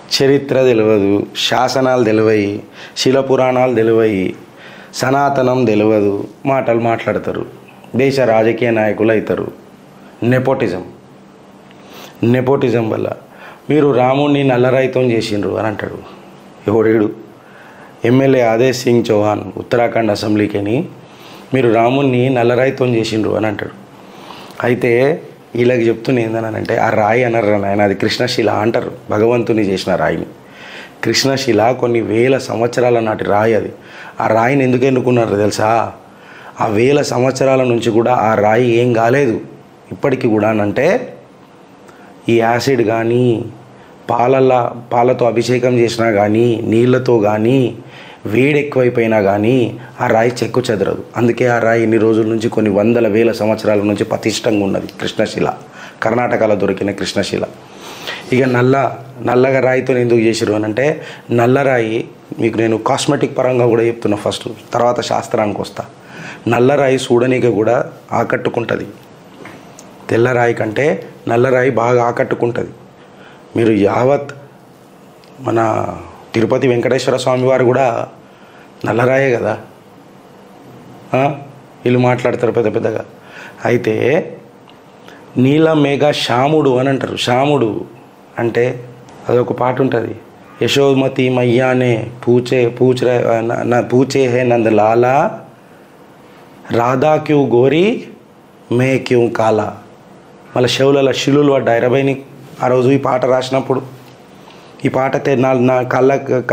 చరిత్ర తెలియదు, శాసనాలు తెలివయి, శిలపురాణాలు తెలివయి, సనాతనం తెలియదు, మాటలు మాట్లాడతారు, దేశ రాజకీయ నాయకులు అవుతారు. నెపోటిజం వల్ల మీరు రాముడిని నల్లరాయితో చేసిండ్రు అని అంటాడు ఎవడేడు. ఎమ్మెల్యే ఆదేశ్ సింగ్ చౌహాన్ ఉత్తరాఖండ్ అసెంబ్లీకి మీరు రాముడిని నల్లరాయితో చేసిండ్రు అని అంటాడు. అయితే వీళ్ళకి చెప్తున్నా ఏందనంటే ఆ రాయి అనరు ఆయన, అది కృష్ణశిల అంటారు. భగవంతుని చేసిన రాయిని కృష్ణశిల కొన్ని వేల సంవత్సరాల నాటి రాయి అది. ఆ రాయిని ఎందుకు ఎన్నుకున్నారు తెలుసా? ఆ వేల సంవత్సరాల నుంచి కూడా ఆ రాయి ఏం కాలేదు ఇప్పటికీ కూడా. అంటే ఈ యాసిడ్ కానీ పాలతో అభిషేకం చేసినా కానీ నీళ్ళతో కానీ వేడి ఎక్కువైపోయినా కానీ ఆ రాయి చెక్కు చెదరదు. అందుకే ఆ రాయి ఇన్ని రోజుల నుంచి కొన్ని వందల వేల సంవత్సరాల నుంచి పతిష్టంగా ఉన్నది కృష్ణశిల, కర్ణాటకలో దొరికిన కృష్ణశిల. ఇక నల్లగా రాయితో ఎందుకు చేసిరు అని అంటే, నల్లరాయి మీకు నేను కాస్మెటిక్ పరంగా కూడా చెప్తున్నా ఫస్ట్, తర్వాత శాస్త్రానికి వస్తా. నల్లరాయి చూడనీకి కూడా ఆకట్టుకుంటుంది. తెల్లరాయి కంటే నల్లరాయి బాగా ఆకట్టుకుంటుంది. మీరు యావత్ మన తిరుపతి వెంకటేశ్వర స్వామి వారు కూడా నల్లరాయే కదా, వీళ్ళు మాట్లాడతారు పెద్ద పెద్దగా. అయితే నీల మేఘ శ్యాముడు అని అంటారు. శ్యాముడు అంటే అదొక పాట ఉంటుంది, యశోమతి మయ్యానే పూచే హే నంద లాలా రాధా క్యూ గోరీ మే క్యూ కాలా. మళ్ళీ శివుల శిలులు పడ్డాయి 20 ఆ రోజు ఈ పాట రాసినప్పుడు. ఈ పాట నా కళ్ళ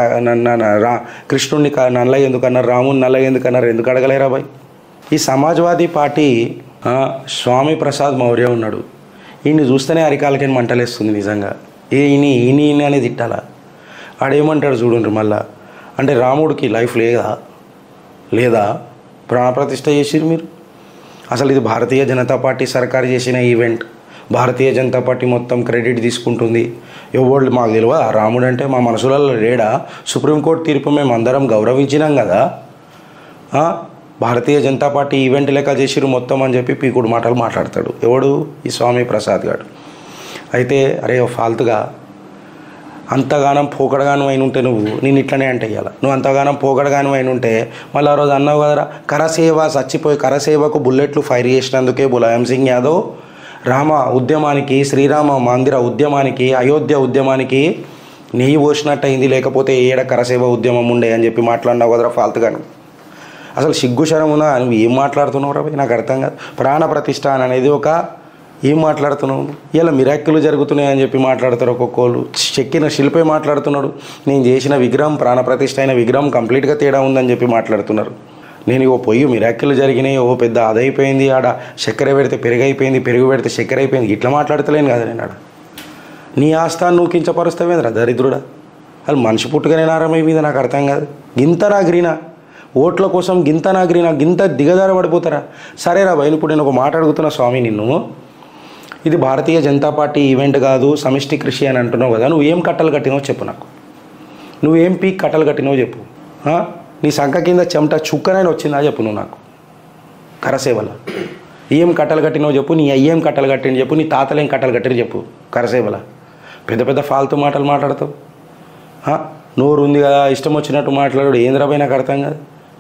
కృష్ణుడిని నల్లగా ఎందుకన్నారు, రాముని నల్లగా ఎందుకన్నారు, ఎందుకు అడగలేరా బాయ్? ఈ సమాజ్వాదీ పార్టీ స్వామి ప్రసాద్ మౌర్య ఉన్నాడు, ఈయన్ని చూస్తేనే అరికాలకని మంటలేస్తుంది నిజంగా. ఈయన అనేది తిట్టాలా? ఆడేమంటాడు చూడండి మళ్ళా, అంటే రాముడికి లైఫ్ లేదా ప్రాణప్రతిష్ఠ చేసిరు మీరు? అసలు ఇది భారతీయ జనతా పార్టీ సర్కారు చేసిన ఈవెంట్. భారతీయ జనతా పార్టీ మొత్తం క్రెడిట్ తీసుకుంటుంది. ఎవరు మాకు తెలియదా రాముడు అంటే? మా మనసులలో లేడా? సుప్రీంకోర్టు తీర్పు మేము అందరం గౌరవించినాం కదా. భారతీయ జనతా పార్టీ ఈవెంట్ లెక్క చేసిరు మొత్తం అని చెప్పి పీకుడు మాటలు మాట్లాడతాడు. ఎవడు? ఈ స్వామి ప్రసాద్ గారు. అయితే అరే ఫాల్తుగా అంతగానం పోకడగాను అయిన ఉంటే నేను ఇట్లనే అంటే ఇవ్వాలి. నువ్వు అంతగానం పోకడగాను అయిన ఉంటే మళ్ళీ ఆ రోజు అన్నావు కదరా, కరసేవ చచ్చిపోయి కరసేవకు బుల్లెట్లు ఫైర్ చేసినందుకే ములాయం సింగ్ యాదవ్ రామ ఉద్యమానికి, శ్రీరామ మందిర ఉద్యమానికి, అయోధ్య ఉద్యమానికి నెయ్యి పోసినట్టు అయింది, లేకపోతే ఏడ కరసేవ ఉద్యమం ఉండే అని చెప్పి మాట్లాడినావు కదరా ఫాల్తుగాను. అసలు సిగ్గు శరమునా? నువ్వు ఏం మాట్లాడుతున్నావు రా? నాకు అర్థం కాదు. ప్రాణ ప్రతిష్ఠ అనేది ఒక ఏం మాట్లాడుతున్నావు? ఇలా మిరాక్కిలు జరుగుతున్నాయని చెప్పి మాట్లాడతారు ఒక్కొక్కళ్ళు. చెక్కిన శిల్పే మాట్లాడుతున్నాడు, నేను చేసిన విగ్రహం ప్రాణప్రతిష్ఠ అయిన విగ్రహం కంప్లీట్గా తేడా ఉందని చెప్పి మాట్లాడుతున్నారు. నేను ఓ పొయ్యి మిరాక్కిలు జరిగినాయి, ఓ పెద్ద అదైపోయింది, ఆడ చక్కెర పెడితే పెరుగైపోయింది, పెరుగు పెడితే చక్కెర అయిపోయింది, ఇట్లా మాట్లాడతలేను కదా నేను. ఆడ నీ ఆస్థాన్ని నువ్వు కించపరుస్తావేంద్రా దరిద్రుడా? అది మనిషి పుట్టుకనే నారమై మీద నాకు అర్థం కాదు. గింత నాగ్రీనా ఓట్ల కోసం, గింత నాగ్రీనా, గింత దిగజార పడిపోతారా? సరేరా భయ్, ఇప్పుడు నేను ఒక మాట అడుగుతున్నా స్వామి నిన్ను, ఇది భారతీయ జనతా పార్టీ ఈవెంట్ కాదు సమిష్టి కృషి అని అంటున్నావు కదా, నువ్వేం కట్టలు కట్టినావు చెప్పు నాకు. నువ్వేం పీక్ కట్టలు కట్టినావు చెప్పు. నీ సంఖ కింద చెమట చుక్కనైనా వచ్చిందా చెప్పు నువ్వు నాకు. కరసేవల ఏం కట్టలు కట్టినావు చెప్పు, నీ అయ్యేం కట్టలు కట్టిన చెప్పు, నీ తాతలేం కట్టలు కట్టిన చెప్పు. కరసేవల పెద్ద పెద్ద ఫాల్తూ మాటలు మాట్లాడతావు. నోరు ఉంది కదా ఇష్టం వచ్చినట్టు మాట్లాడు. ఏంద్రాబాయి నాకు అర్థం కాదు.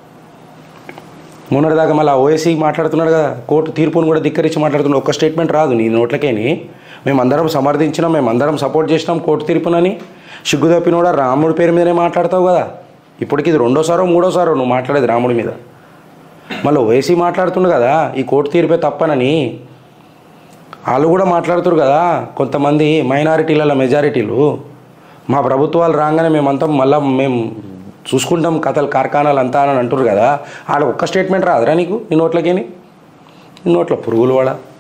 మొన్నటిదాకా మళ్ళీ ఓఎస్సీ మాట్లాడుతున్నాడు కదా, కోర్టు తీర్పును కూడా ధిక్కరించి మాట్లాడుతున్నాడు. ఒక్క స్టేట్మెంట్ రాదు నీ నోట్లకేని. మేమందరం సమర్థించినాం, మేమందరం సపోర్ట్ చేసినాం కోర్టు తీర్పునని. సిగ్గు తప్పినోడా రాముడి పేరు మీదనే మాట్లాడతావు కదా. ఇప్పటికి ఇది 2వ సారో 3వ సారో నువ్వు మాట్లాడేది రాముడి మీద. మళ్ళీ ఓఎస్సీ మాట్లాడుతుండు కదా ఈ కోర్టు తీర్పే తప్పనని. వాళ్ళు కూడా మాట్లాడుతున్నారు కదా కొంతమంది మైనారిటీల మెజారిటీలు, మా ప్రభుత్వాలు రాగానే మేమంతా మళ్ళీ మేము చూసుకుంటాం కథలు కార్ఖానాలు అంతా అని అంటారు కదా. వాళ్ళకి ఒక్క స్టేట్మెంట్ రాదురా నీకు? నీ నోట్లకేని? నీ నోట్ల పురుగులు వాడ.